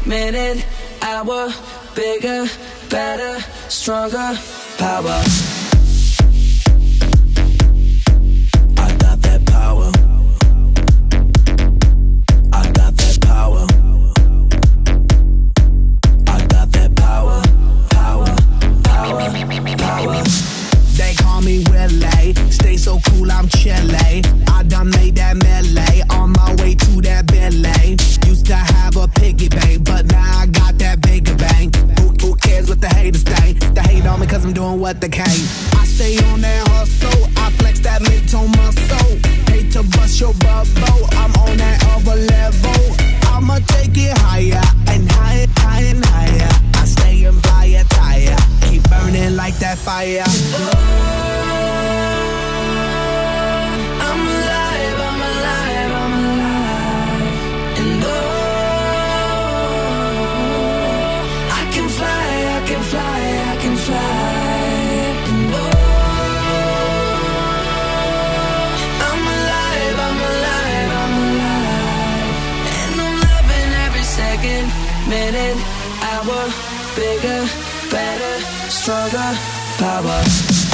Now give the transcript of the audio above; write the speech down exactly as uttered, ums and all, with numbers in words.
minute, hour, bigger, better, stronger, power. I got that power. I got that power. I got that power, power, power, power. They call me Willie, stay so cool, I'm chilly. I done made that melee, on my way to that Billy. Used to have a piggy bank, but now I got that bigger bang. Who, who cares what the haters think? They hate on me cause I'm doing what they can. I stay on that hustle, I flex that mid-tone muscle. Hate to bust your bubble, I'm on that other level. I'ma take it higher, and higher, higher, and higher. I stay in fire tire, keep burning like that fire. Minute, hour, bigger, better, stronger, power.